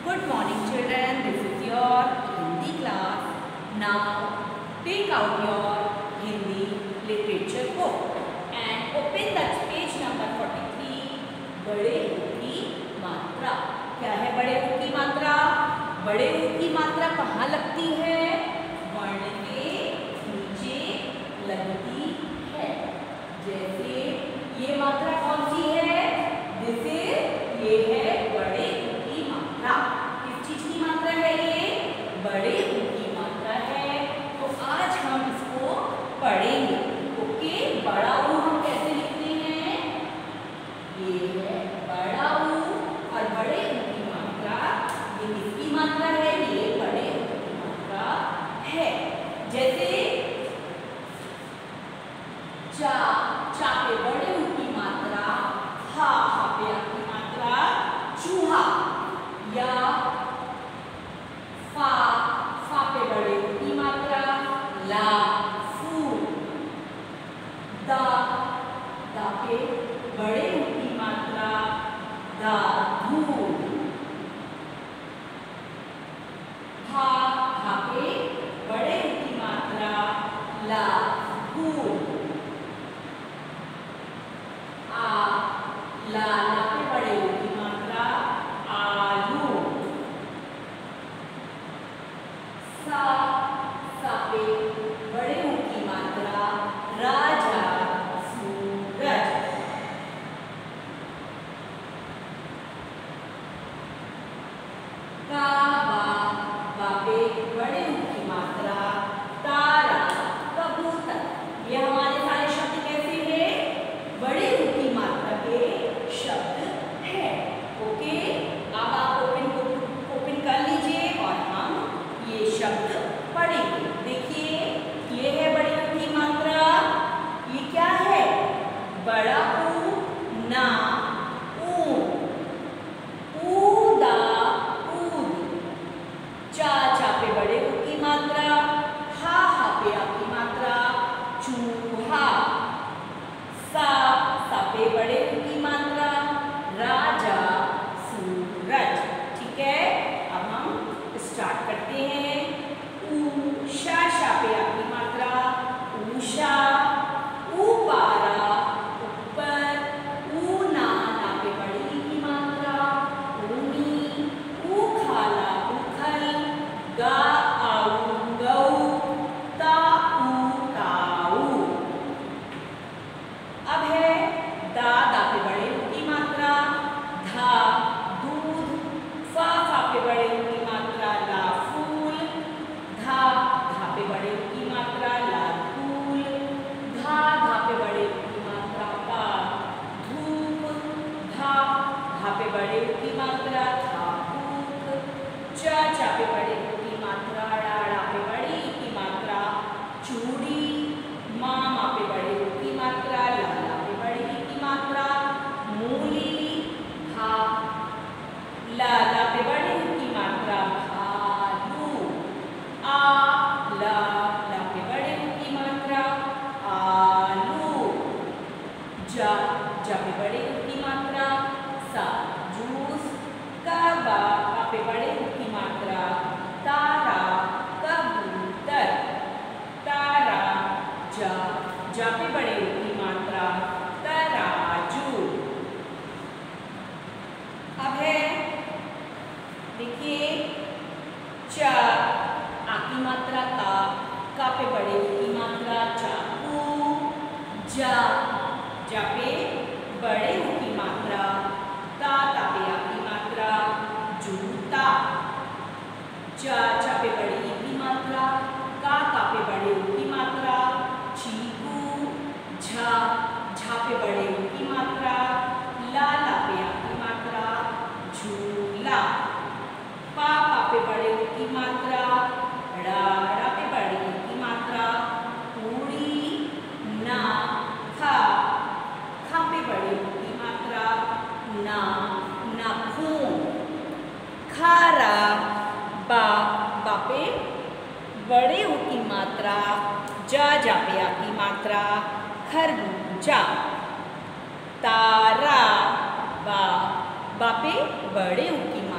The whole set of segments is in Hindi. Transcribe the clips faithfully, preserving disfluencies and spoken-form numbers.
Good morning children, this is your Hindi class. Now take out your Hindi literature book and open the page number forty-three. बड़े ऊ की मात्रा। क्या है बड़े ऊ की मात्रा? बड़े ऊ की मात्रा कहाँ लगती है? वर्ण के नीचे लगती है। जैसे ये मात्रा कौन सी है? दिस इज ये है बड़े ऊ की मात्रा। किस चीज की मात्रा है ये? बड़े ऊ की मात्रा है। तो आज हम इसको पढ़ेंगे। ओके, बड़ा ऊ हम कैसे लिखते हैं? ये है बड़ा ऊ और बड़े ऊ की मात्रा ये किसकी मात्रा है? ये बड़े ऊ की मात्रा है। जैसे चा, चा पे बड़े ऊ की मात्रा, हा, हा पे आपकी मात्रा चूहा, या फा, फा पे बड़े ऊ की मात्रा ला, फूल, दा, दा पे बड़े ऊ की मात्रा दा, धूल, हा, हा पे बड़े ऊ की मात्रा ला, फूल, आ, ला, ला पे बड़े ऊ की मात्रा आलू, सा, सा पे बड़े ऊ की मात्रा राजा, सूरज, का, बा, बा पे बड़े ऊ की मात्रा तारा, कबूतर। ये हमारे सारे शब्द कैसे हैं? बड़े ऊ की मात्रा के शब्द है। ओके, अब आप ओपन ओपन कर लीजिए और हम ये शब्द पढ़ेंगे। देखिए, ये है बड़े ऊ की मात्रा। ये क्या है? बड़ा ऊ, ना, ऊन, ऊदा, ऊद, चा, चा पे बड़े ऊ की मात्रा, हा, हा पे आपकी मात्रा चूहा, सा, सा पे बड़े ऊ की मात्रा राजा, सूरज। ठीक है, अब हम स्टार्ट करते हैं। ऊ, शा, शा पे आपकी मात्रा ऊषा, ऊपारा, ऊपर, ऊना, ना पे बड़ी ई की मात्रा ऊनी, ऊखाला, उखल, गा, आऊ, गऊ, ताऊ, ताऊ। अब है दा, दा पे बड़े ऊ की मात्रा धा, दूध, फा, फा पे बड़े ऊ की मात्रा ला, फूल, धा, धा पे बड़े ऊ की मात्रा ला, धूल, धा, धा पे बड़े ऊ की मात्रा पा, धूप, धा, धा पे बड़े ऊ की मात्रा था, भूख, चा, चा पे बड़े ऊ की मात्रा ड़ा, ड़ा पे बड़ी ई की मात्रा चूड़ी, मा, मा पे बड़े ऊ की मात्रा ला, ला पे बड़ी ई की मात्रा मूली, भा, ला, ला पे बड़े ऊ की मात्रा भालू, आ, ला, ला पे बड़े ऊ की मात्रा आलू, जा, जा पे बड़े ऊ की मात्रा सा, जूस, का, बा, बा पे बड़े ऊ की मात्रा तारा, कबूतर, तारा, जा, जा पे बड़े ऊ की मात्रा तराजू। अब है, देखिए, चा, आ की मात्रा का, का पे बड़े ऊ की मात्रा चाकू, जा, जा पे बड़े ऊ की मात्रा ता, ता पे आ की मात्रा जूता, चा, चा पे बड़ी ई की मात्रा, का, का पे बड़े ऊ की मात्रा चीकू, झा, झा पे बड़े ऊ की मात्रा ला, ला पे आ की मात्रा झूला, पा, पा पे बड़े ऊ की मात्रा ड़ा, ड़ा पे बड़े ऊ की मात्रा पूड़ी, ना, खा, खा पे बड़े ऊ की मात्रा ना, नाखून, खारा, बा, बा पे बड़े ऊ की मात्रा जा, जा पे आ की मात्रा खरबूजा, तारा, बा, बा पे बड़े ऊ की मात्रा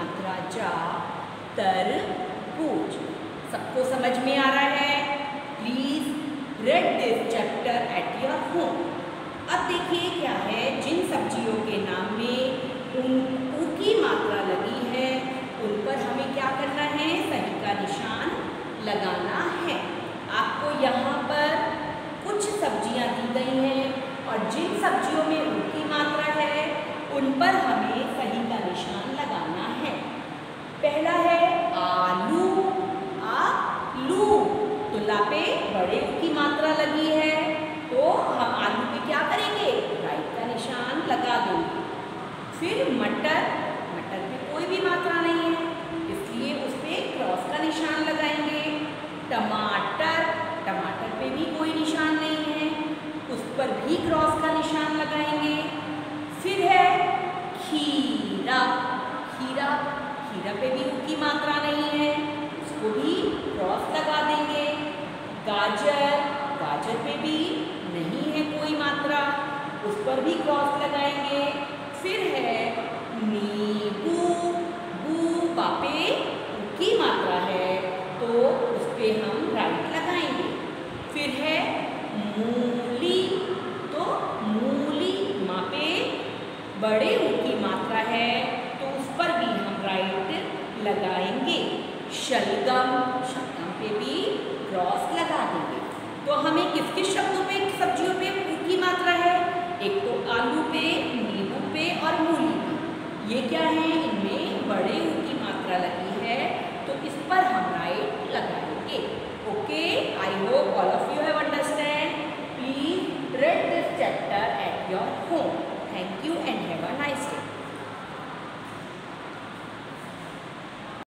बचा तरबूज। सबको समझ में आ रहा है? Please read this chapter at your home. अब देखिए क्या है, जिन सब्जियों के नाम में उन उ की मात्रा लगी है उन पर हमें क्या करना है? सही का निशान लगाना है। आपको यहाँ पर कुछ सब्जियाँ दी गई हैं और जिन सब्जियों में उ की मात्रा है उन पर हमें सही का निशान लगाना है। पहला है आलू। आलू तो ला पे बड़े उ की मात्रा लगी है तो हम आलू पे क्या करेंगे? राइट का निशान लगा देंगे। फिर मटर, मटर पे कोई भी मात्रा नहीं है इसलिए उस पे क्रॉस का निशान लगाएंगे। टमाटर, टमाटर पे भी कोई निशान नहीं है उस पर भी क्रॉस का निशान लगाएंगे। फिर है खीरा, खीरा खीरा पे भी उ की मात्रा नहीं है उसको भी क्रॉस लगा देंगे। गाजर, गाजर पे भी नहीं है कोई मात्रा उस पर भी क्रॉस लगाएंगे। फिर है नींबू, बू पे उ की मात्रा है तो उस पे हम राइट लगाएंगे। फिर है मूली, तो मूली माँ पे बड़े उ की मात्रा है तो उस पर भी हम राइट लगाएंगे। शलगम, शलगम पे भी क्रॉस लगा देंगे। तो हमें किस किस शब्दों पे, सब्जियों पे उ की मात्रा है? एक तो आलू पे, नींबू पे और मूली पे। ये क्या है? इनमें बड़े उ की मात्रा लगी है तो इस पर हम राइट लगाएंगे। Okay, I hope all of you have understand. Please read this chapter at your home.